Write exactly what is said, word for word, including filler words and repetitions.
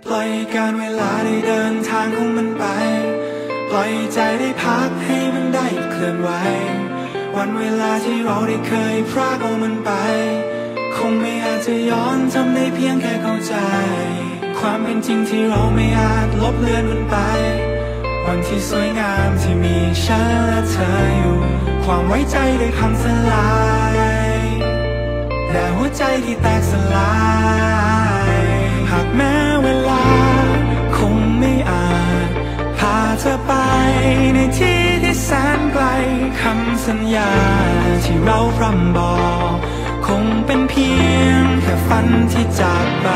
ปล่อยการเวลาได้เดินทางของมันไปปล่อยใจได้พักให้มันได้เคลื่อนไหววันเวลาที่เราได้เคยพรากเอามันไปคงไม่อาจจะย้อนทำได้เพียงแค่เข้าใจความเป็นจริงที่เราไม่อาจลบเลือนมันไปวันที่สวยงามที่มีฉันและเธออยู่ความไว้ใจได้พังสลายและหัวใจที่แตกสลายหากแม้เวลาคงไม่อาจพาเธอไปในที่ที่แสนไกลคำสัญญาที่เราพร่ำบอกคงเป็นเพียงแค่ฝันที่จากไป